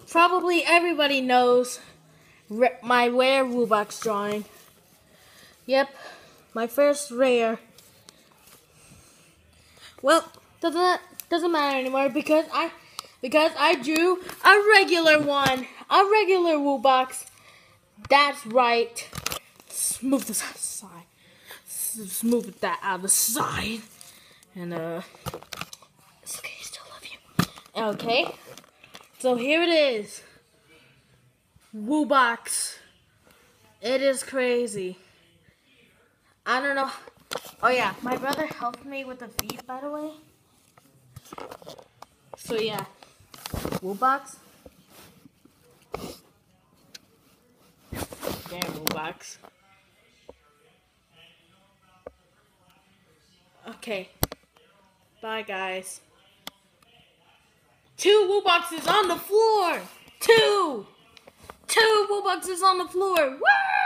Probably everybody knows my rare Wubbox drawing. Yep, my first rare. Well, doesn't matter anymore because I drew a regular one, a regular Wubbox. That's right. Move this aside. Just move that out of the side. And it's okay. I still love you. Okay. So here it is. Wubbox. It is crazy. I don't know. Oh yeah, my brother helped me with the feet, by the way. So yeah, Wubbox. Damn, Wubbox. Okay. Bye, guys. 2 Wubboxes on the floor. 2 Wubboxes on the floor. Woo!